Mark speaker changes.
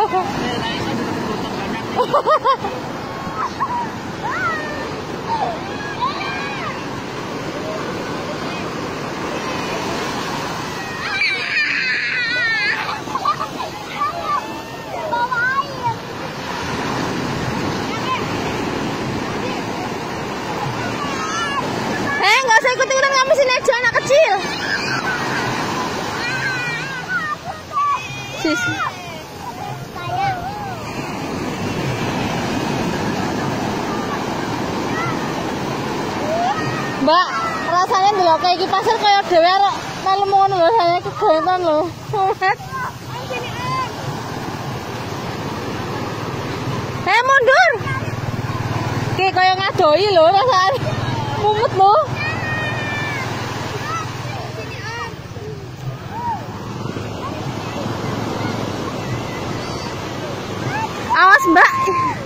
Speaker 1: Nggak usah ikut-ikutan, kamu sini aja, anak kecil. Sisi. Mbak, rasanya dulu kayak di pasar kayak dewe arek melu ngono lho, saya kegentan lho. Mundur. Ki kaya ngadoi lho rasane. Mumet lho. Awas, Mbak.